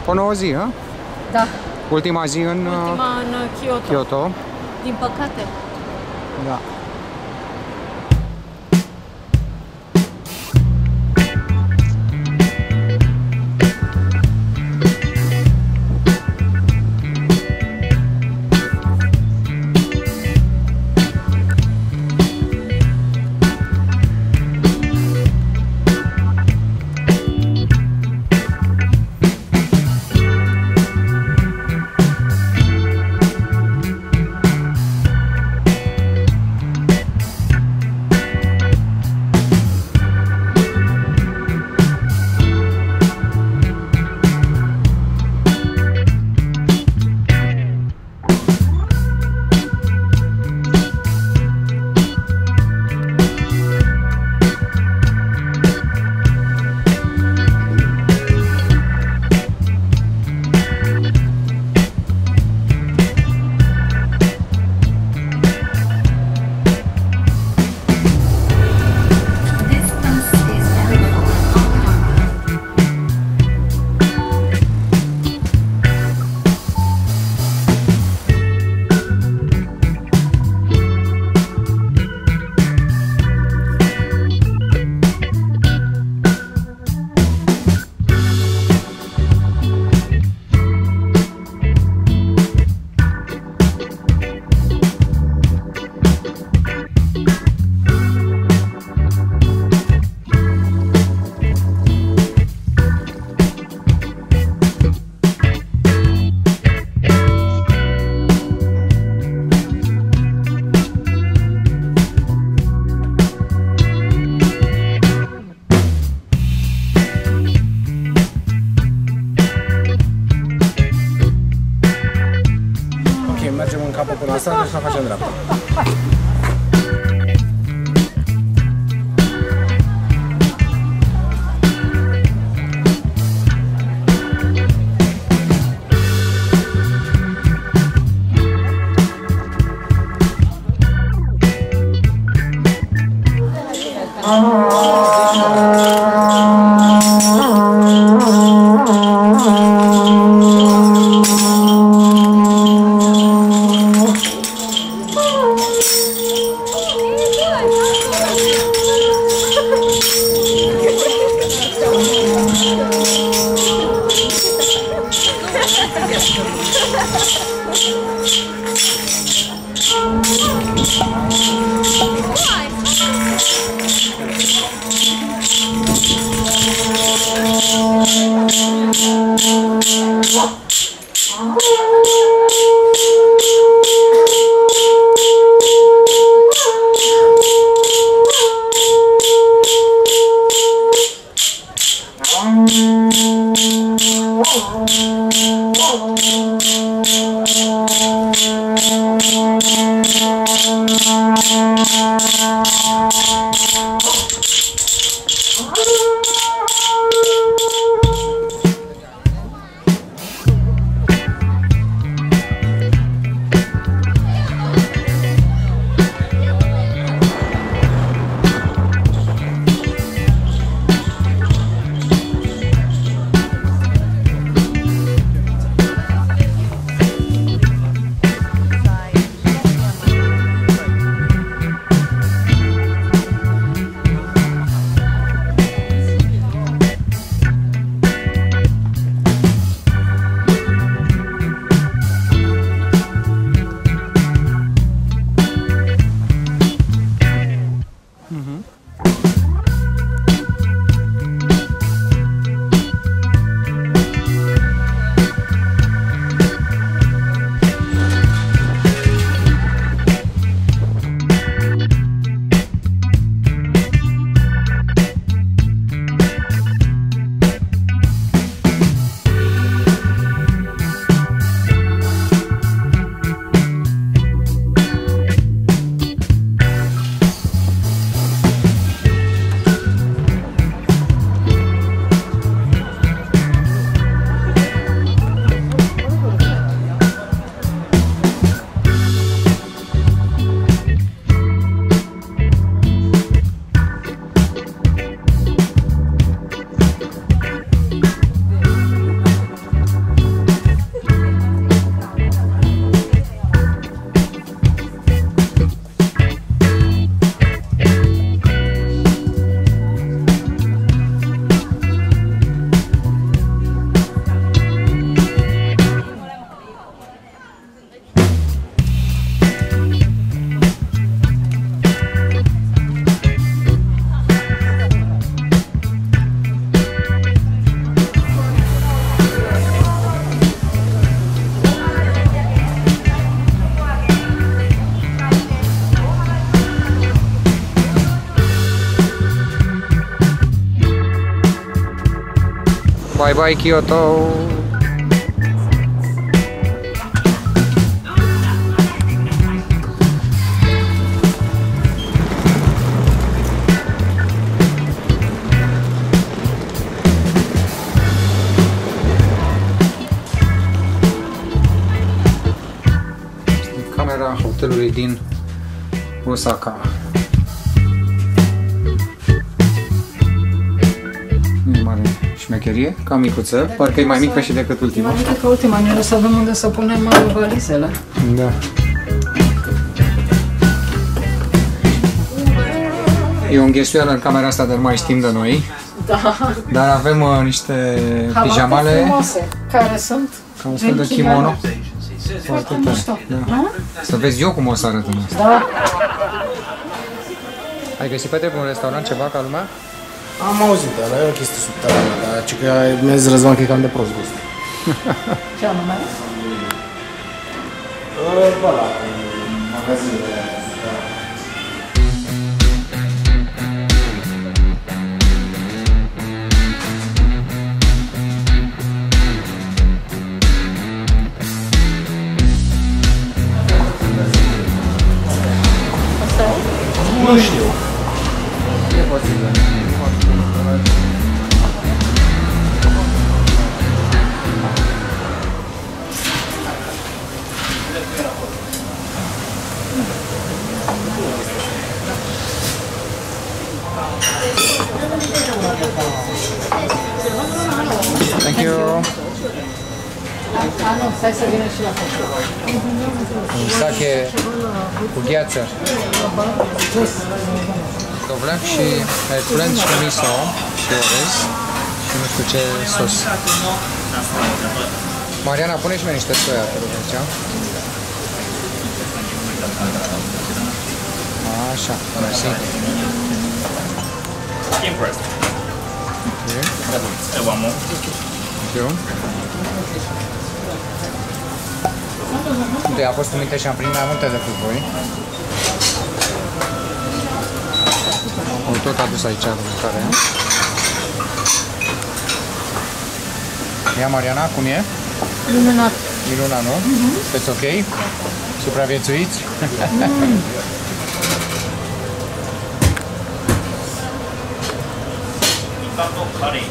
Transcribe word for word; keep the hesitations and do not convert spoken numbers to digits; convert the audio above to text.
O nouă zi, hă? Da. Ultima zi în, Ultima în Kyoto. Kyoto. Din păcate. Da. Mergem în capul până la stradă și să facem dreapta. Bye bye Kyoto! Camera hotelului din Osaka. Nu e mare șmecherie, cam micuță, parcă e mai mică și decât ultima. Mai mică ca ultima, ne să avem unde să punem valizele. Da. E o înghesuială în camera asta, dar mai știm de noi. Da. Dar avem uh, niște pijamale. Frumoase, care sunt Ca un fel de kimono. Foarte tare. mișto. Da. Să vezi eu cum o să arăt în asta. Da. Ai găsit pe un restaurant ceva ca lumea? Am auzit, dar e o chestie subterană, dar ce că mi-a zis Răzvan că e cam de prost gust. Ce anume? Bă, ăla, magazinele alea. Nu știu. E posibil. Thank you. A, nu, stai să vină și la foto. Un sake cu gheață. Dovleac și eggplant și miso și orez și nu știu ce sos. Mariana, pune și mie niște soia, te rog, aici. Așa, mersi. Impressed. Okay. I want more. Thank you. Uite, a fost umite și am primit mai multe decât voi. Au tot adus aici de mâncare. Ia, Mariana, cum e? Minunat. Minunat, nu? Sunteți ok? Supraviețuiți? Curry.